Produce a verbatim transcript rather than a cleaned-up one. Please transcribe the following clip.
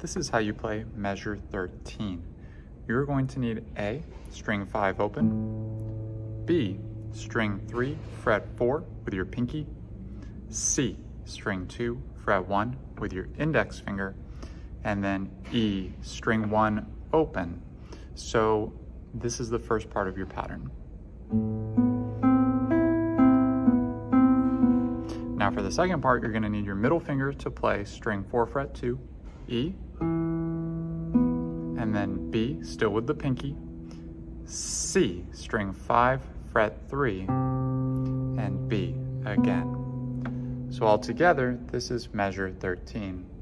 this is how you play measure thirteen. You're going to need A, string five open, B, string three, fret four with your pinky, C, string two, fret one with your index finger, and then E, string one open. So this is the first part of your pattern. Now for the second part, you're gonna need your middle finger to play string four, fret two, E, and then B, still with the pinky, C, string five, fret three, and B again. So all together, this is measure thirteen.